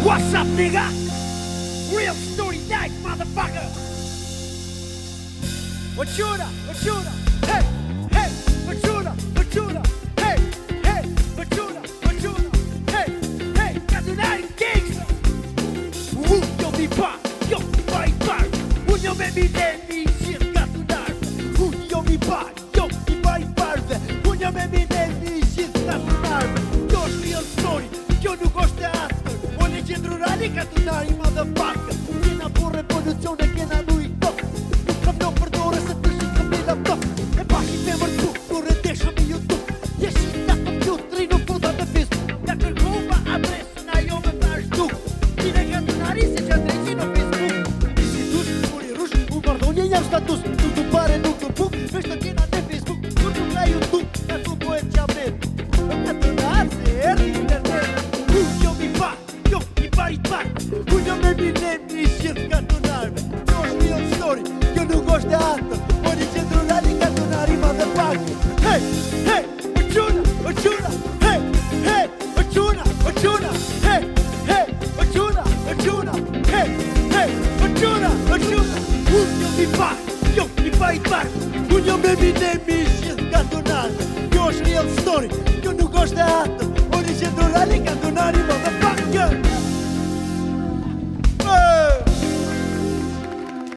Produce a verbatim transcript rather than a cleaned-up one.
What's up, nigga? Real story night, motherfucker. Wachura, wachura, hey, hey, wachura, wachura, hey, hey, wachura, wachura, hey, hey, katunareve gangsta. Woo, yo mi pa, yo mi pa i par. Woo, yo me mi ne mi shit katunareve. Woo, yo mi pa, yo mi pa i parve. Woo, yo me mi ne mi shit katunareve. Kjo është real story, kjo nuk është teatr. Unë e qendrurali katunari, motherfucker. Kena po revolucion e kena lui tok. Nuk kam lo përdore se të shi kam bila tok. E bashkë me mërtu, kur e desha me YouTube. Jeshi nga kompjutri nuk futa me Facebook. Ja kërkova adresën ajo me vazhdu. Kine katunari se që drejqi në Facebook. Si dush, kur i rush, u mardonje jam status. Nuk të pare, nuk të puk, vesh të kena në Facebook. Kur nuk na YouTube, ka tu po e qabet. Në katunar se erdi internet. U, jo mi pa, jo mi pa i par. U, jo me mi ne mi shirë katunarve. Kjo është real story, kjo nuk është teatr. Po një qendrurali katunari motherfucker. Hey, hey, wachuna, wachuna, hey, hey, wachuna, wachuna, hey, hey, wachuna, wachuna, hey, hey, wachuna, wachuna. U, jo mi pa, jo mi pa i par. U, jo me mi ne mi shirë katunarve. Kjo është real story, kjo nuk është teatr. Po një qendrurali katunari motherfucker.